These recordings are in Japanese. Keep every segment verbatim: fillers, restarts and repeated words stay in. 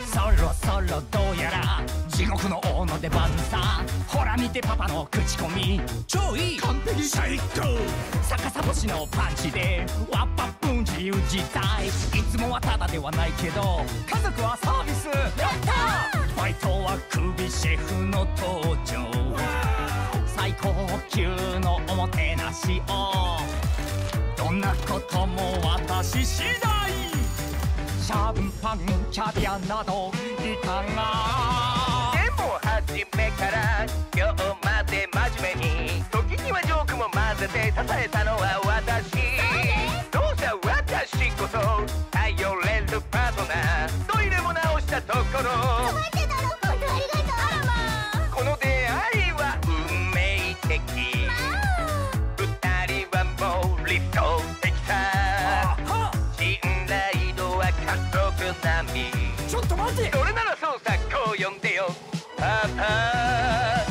そろそろどうやら地獄の王の出番さ。ほら見てパパの口コミ、超いい完璧最高。逆さ星のパンチでワッパップン自由自在。いつもはタダではないけど家族はサービスやった。ファイトは首シェフの登場。最高級のおもてなしをどんなことも私次第。シャンパンキャビアなどいかが。 でも初めから今日まで真面目に、時にはジョークも混ぜて支えたのは私。どうせ私こそ頼れるパートナー。トイレも直したところ待ってたの、本当ありがとう。あらまあ、 この出会いは運命的。二人はもう理想的さ。信頼度は家族並み。 ちょっと待て。 それならそうさ、こう呼んでよパパ。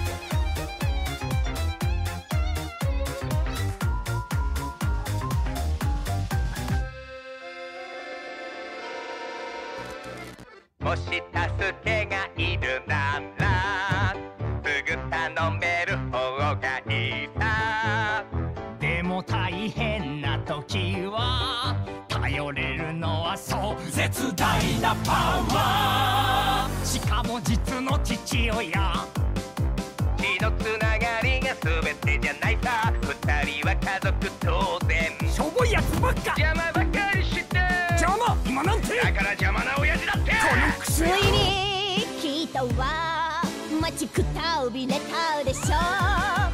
もし助けがいるならすぐ頼める方がいいさ。 でも大変な時は頼れるのはそう絶大なパワー。しかも実の父親。 血のつながりが全てじゃないさ。二人は家族当然。 しょぼいやつばっか。 邪魔ばかりして邪魔今なんて。 だから邪魔な親父だって。 このついに人は待ちくたびれたでしょ。